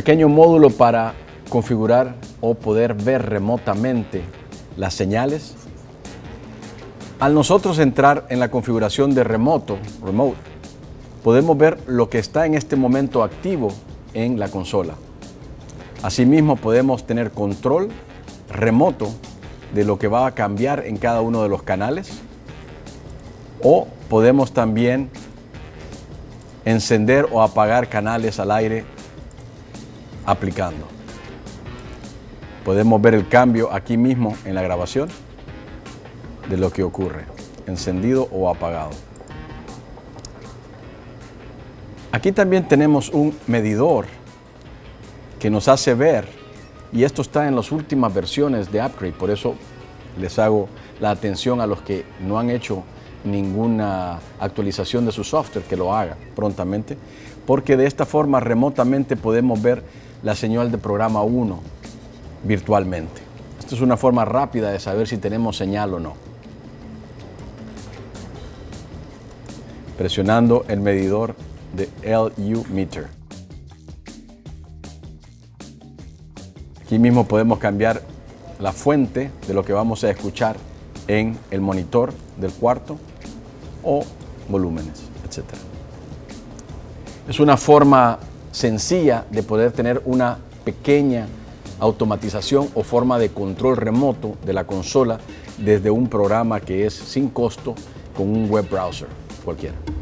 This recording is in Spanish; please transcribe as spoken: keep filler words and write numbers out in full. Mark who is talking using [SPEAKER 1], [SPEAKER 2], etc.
[SPEAKER 1] pequeño módulo para configurar o poder ver remotamente las señales. Al nosotros entrar en la configuración de remoto, remote, podemos ver lo que está en este momento activo en la consola. Asimismo, podemos tener control remoto de lo que va a cambiar en cada uno de los canales, o podemos también encender o apagar canales al aire aplicando. Podemos ver el cambio aquí mismo en la grabación de lo que ocurre, encendido o apagado. Aquí también tenemos un medidor que nos hace ver, y esto está en las últimas versiones de Upgrade, por eso les hago la atención a los que no han hecho ninguna actualización de su software, que lo haga prontamente, porque de esta forma remotamente podemos ver la señal de programa uno virtualmente. Esto es una forma rápida de saber si tenemos señal o no. Presionando el medidor de L U Meter. Aquí mismo podemos cambiar la fuente de lo que vamos a escuchar en el monitor del cuarto o volúmenes, etcétera. Es una forma sencilla de poder tener una pequeña automatización o forma de control remoto de la consola desde un programa que es sin costo con un web browser cualquiera.